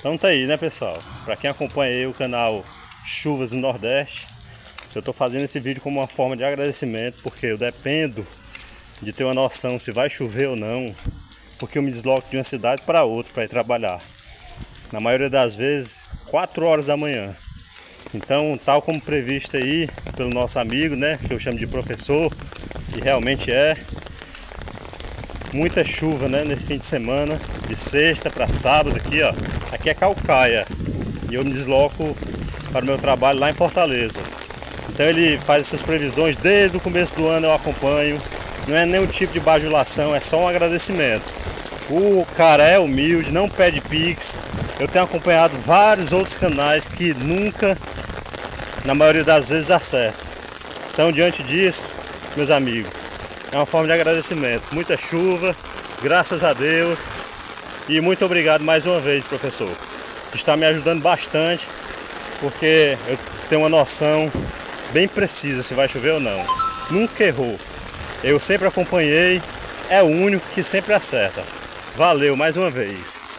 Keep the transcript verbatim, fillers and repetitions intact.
Então tá aí, né, pessoal? Para quem acompanha aí o canal Chuvas do Nordeste, eu tô fazendo esse vídeo como uma forma de agradecimento, porque eu dependo de ter uma noção se vai chover ou não, porque eu me desloco de uma cidade para outra para ir trabalhar. Na maioria das vezes, quatro horas da manhã. Então, tal como previsto aí pelo nosso amigo, né, que eu chamo de professor, e realmente é muita chuva, né, nesse fim de semana, de sexta para sábado aqui, ó. Aqui é Calcaia e eu me desloco para o meu trabalho lá em Fortaleza. Então ele faz essas previsões desde o começo do ano, eu acompanho. Não é nenhum tipo de bajulação, é só um agradecimento. O cara é humilde, não pede pix. Eu tenho acompanhado vários outros canais que nunca, na maioria das vezes, acertam. Então, diante disso, meus amigos, é uma forma de agradecimento. Muita chuva, graças a Deus. E muito obrigado mais uma vez, professor. Está me ajudando bastante, porque eu tenho uma noção bem precisa se vai chover ou não. Nunca errou. Eu sempre acompanhei, é o único que sempre acerta. Valeu mais uma vez.